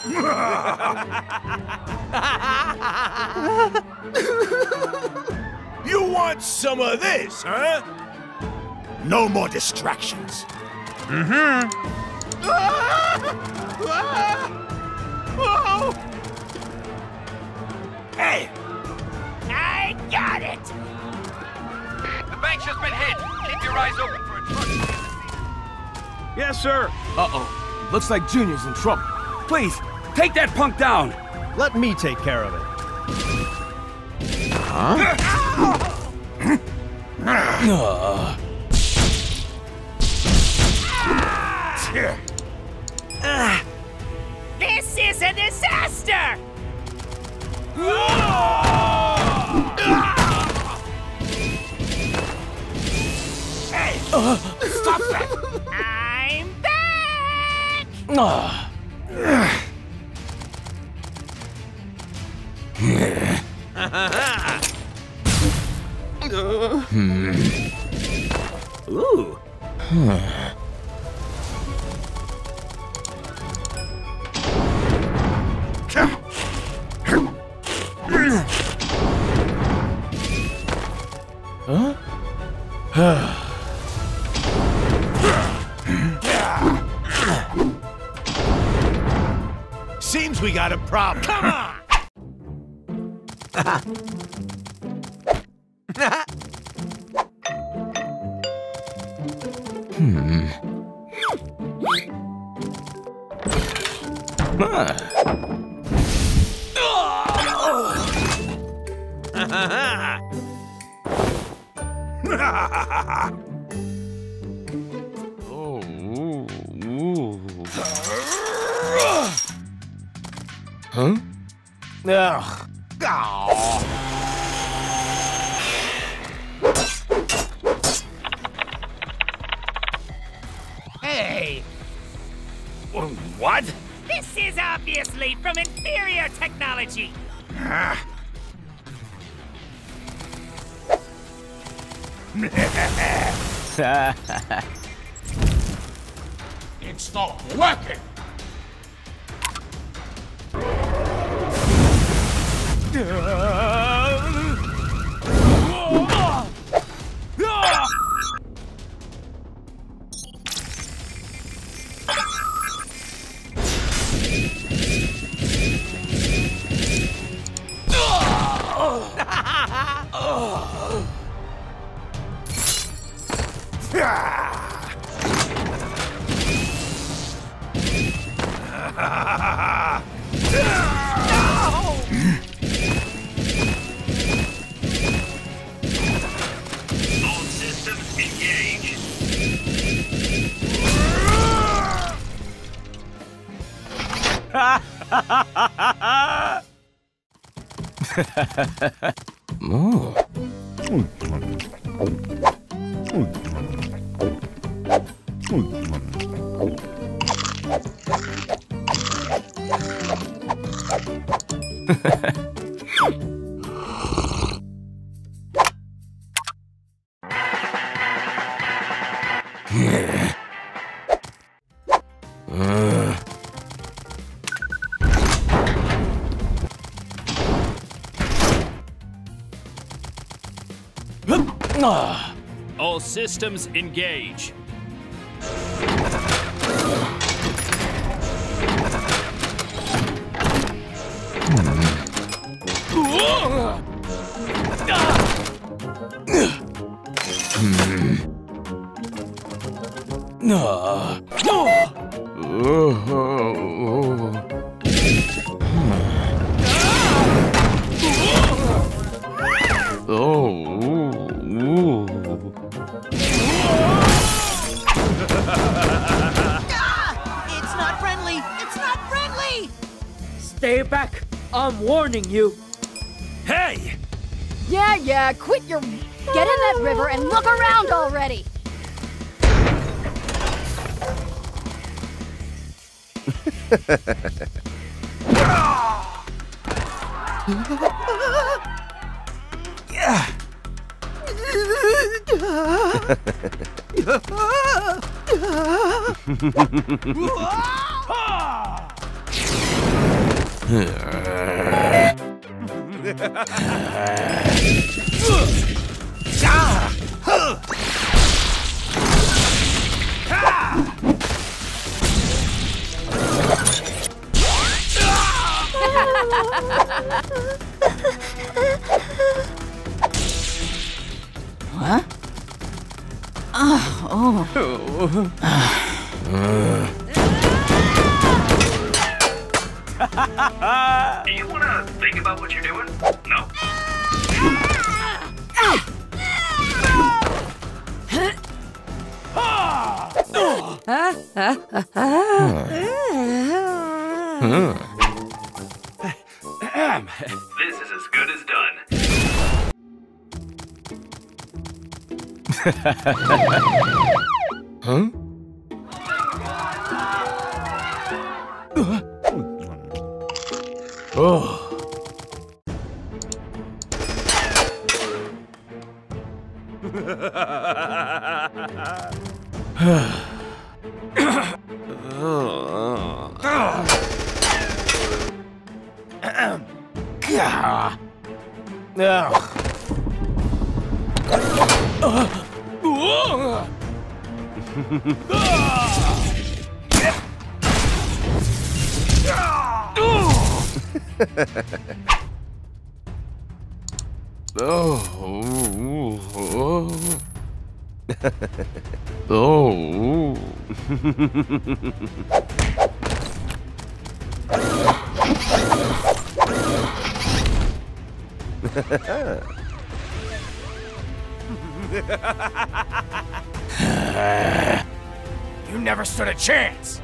You want some of this, huh? No more distractions. Hey! I got it! The bank's just been hit. Keep your eyes open for a truck. Yes, sir. Uh-oh. Looks like Junior's in trouble. Please, take that punk down. Let me take care of it. This is a disaster! Hey! Stop that! I'm back! Ooh. Seems we got a problem. Come on! Huh? Hey! What? This is obviously from inferior technology! It's not working! All systems engaged. All systems engage. It's not friendly! It's not friendly! Stay back! I'm warning you! Hey! Yeah, quit your... Get in that river and look around already! Huh? Oh. Do you want to think about what you're doing? No? This is as good as done. Huh? Oh. Oh. You never stood a chance.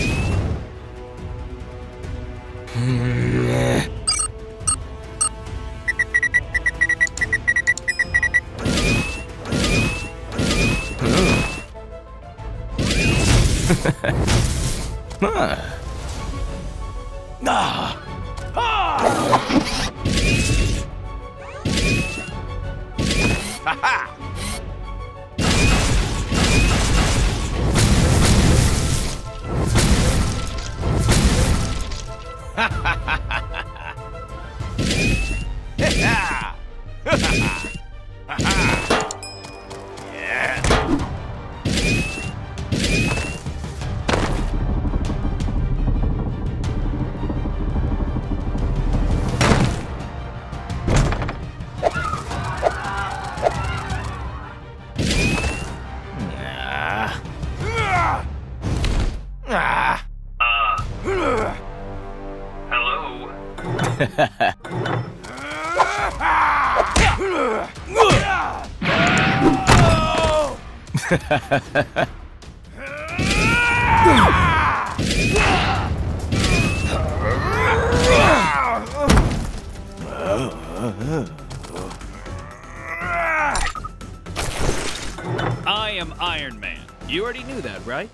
I am Iron Man. You already knew that, right?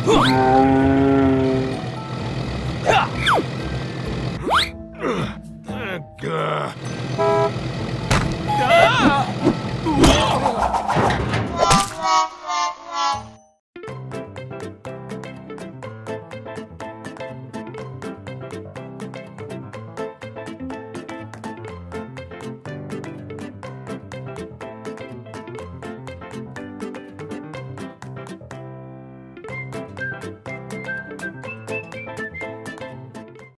Huh.